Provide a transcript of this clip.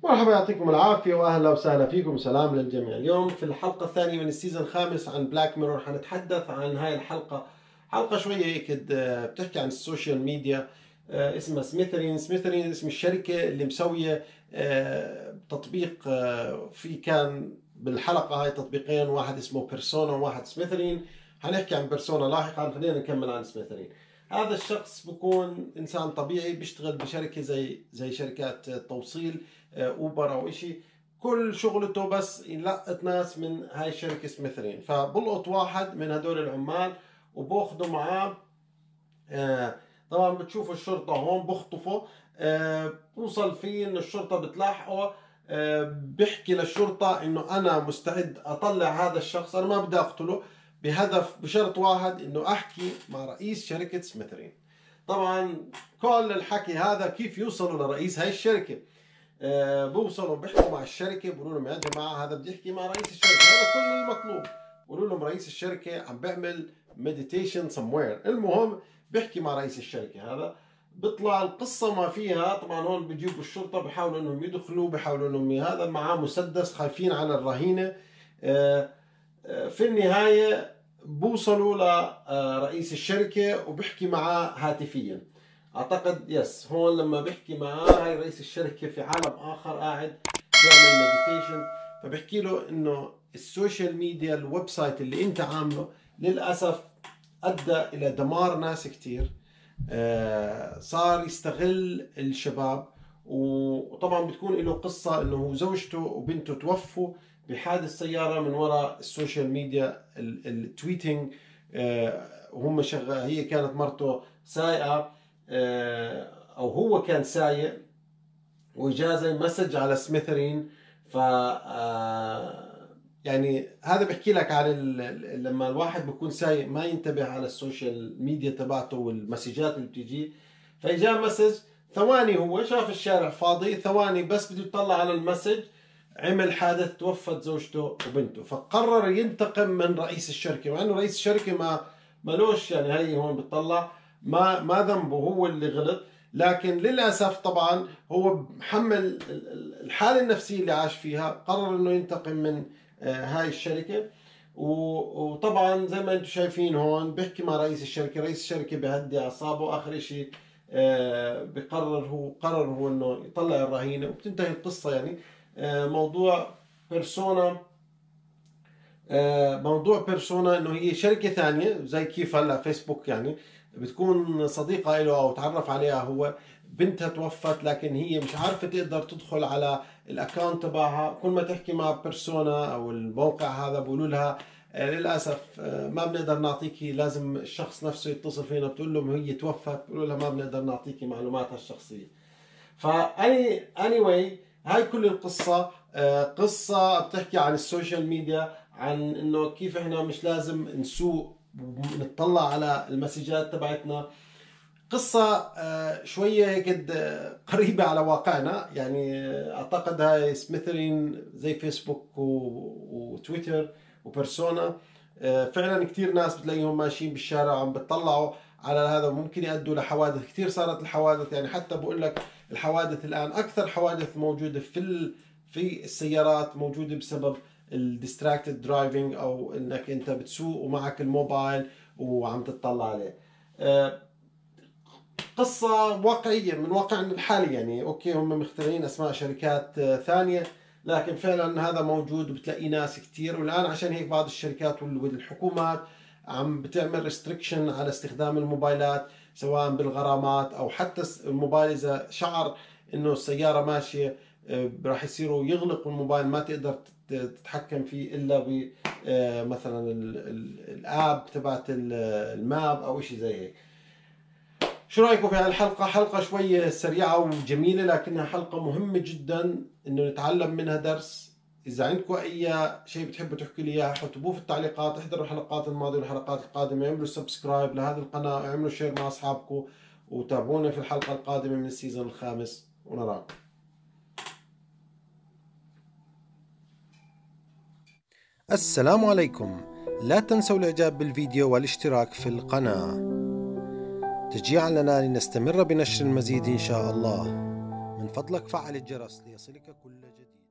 مرحبا، يعطيكم العافية وأهلا وسهلا فيكم وسلام للجميع. اليوم في الحلقة الثانية من السيزون الخامس عن بلاك ميرور حنتحدث عن هاي الحلقة. حلقة شوية هيك بتحكي عن السوشيال ميديا. اسمها سميثرين اسم الشركة اللي مسوية تطبيق. في كان بالحلقة هاي تطبيقين، واحد اسمه بيرسونا وواحد سميثرين. حنحكي عن بيرسونا لاحقا، خلينا نكمل عن سميثرين. هذا الشخص بكون إنسان طبيعي بيشتغل بشركة زي شركات التوصيل، اوبر او اشي. كل شغلته بس يلقط ناس من هاي الشركة سميثرين، فبلقط واحد من هدول العمال وباخده معاه. طبعا بتشوفوا الشرطة هون بخطفه. بوصل فيه انه الشرطة بتلاحقه. بيحكي للشرطة انه انا مستعد اطلع هذا الشخص، انا ما بدي اقتله، بشرط واحد، انه احكي مع رئيس شركة سميثرين. طبعا كل الحكي هذا كيف يوصلوا لرئيس هاي الشركة؟ بوصلوا بيحكوا مع الشركه، بيقولوا لهم يا جماعه هذا بده يحكي مع رئيس الشركه، هذا كل المطلوب. بيقولوا لهم رئيس الشركه عم بيعمل مديتيشن somewhere. المهم بيحكي مع رئيس الشركه هذا. بيطلع القصه ما فيها. طبعا هون بيجيبوا الشرطه، بيحاولوا انهم يدخلوا، بيحاولوا انهم هذا معاه مسدس، خايفين على الرهينه. في النهايه بوصلوا لرئيس الشركه وبيحكي معاه هاتفيا. اعتقد يس هون لما بحكي معاه هاي رئيس الشركه في عالم اخر قاعد بيعمل مديتيشن، فبحكي له انه السوشيال ميديا، الويب سايت اللي انت عامله للاسف ادى الى دمار ناس كثير. صار يستغل الشباب. وطبعا بتكون له قصه انه زوجته وبنته توفوا بحادث سياره من وراء السوشيال ميديا، التويتنج. وهم شغال، هي كانت مرته سايقه، او هو كان سايق، وجاء زي مسج على سميثرين. ف يعني هذا بحكي لك عن لما الواحد بيكون سايق ما ينتبه على السوشيال ميديا تبعته والمسجات اللي بتيجي. فاجا مسج، ثواني هو شاف الشارع فاضي، ثواني بس بده يطلع على المسج، عمل حادث، توفت زوجته وبنته. فقرر ينتقم من رئيس الشركه، مع انه رئيس الشركه ما ملوش، يعني هي هون بتطلع ما ذنبه، هو اللي غلط. لكن للأسف طبعا هو محمل الحالة النفسية اللي عاش فيها، قرر انه ينتقم من هاي الشركة. وطبعا زي ما انتم شايفين هون بيحكي مع رئيس الشركة، رئيس الشركة بهدي اعصابه، واخر اشي قرر هو انه يطلع الرهينة وبتنتهي القصة. يعني موضوع بيرسونا انه هي شركة ثانية، زي كيف هلا فيسبوك يعني بتكون صديقة له او تعرف عليها هو. بنتها توفت لكن هي مش عارفة تقدر تدخل على الاكونت تبعها. كل ما تحكي مع بيرسونا او الموقع هذا بيقولوا لها للاسف ما بنقدر نعطيكي، لازم الشخص نفسه يتصل فينا. بتقول لهم هي توفت، بيقولوا لها ما بنقدر نعطيكي معلوماتها الشخصية. anyway هاي كل القصة قصة بتحكي عن السوشيال ميديا، عن انه كيف احنا مش لازم نسوق ونطلع على المسجات تبعتنا. قصة شوية هيك قريبة على واقعنا. يعني اعتقد هاي سميثرين زي فيسبوك وتويتر وبرسونا. فعلا كثير ناس بتلاقيهم ماشيين بالشارع عم بتطلعوا على هذا، ممكن يؤدوا لحوادث. كثير صارت الحوادث، يعني حتى بقول لك الحوادث الان اكثر حوادث موجودة في السيارات موجودة بسبب الديستراكتد درايفنج، او انك انت بتسوق ومعك الموبايل وعم تطلع عليه. قصة واقعية من واقعنا الحالي. يعني اوكي هم مخترعين اسماء شركات ثانية، لكن فعلا هذا موجود وبتلاقي ناس كتير. والان عشان هيك بعض الشركات والحكومات عم بتعمل ريستريكشن على استخدام الموبايلات، سواء بالغرامات او حتى الموبايل اذا شعر انه السيارة ماشية راح يصيروا يغلقوا الموبايل، ما تقدر تتحكم فيه الا ب مثلا الاب تبعت الماب او شيء زي هيك. شو رايكم في هالحلقه؟ حلقه شويه سريعه وجميله، لكنها حلقه مهمه جدا انه نتعلم منها درس. اذا عندكم اي شيء بتحبوا تحكوا لي اياه حطوه في التعليقات. احضروا الحلقات الماضيه والحلقات القادمه، اعملوا سبسكرايب لهذه القناه، اعملوا شير مع اصحابكم، وتابعونا في الحلقه القادمه من السيزون الخامس، ونراكم. السلام عليكم. لا تنسوا الاعجاب بالفيديو والاشتراك في القناة تشجيعا لنا لنستمر بنشر المزيد إن شاء الله. من فضلك فعل الجرس ليصلك كل جديد.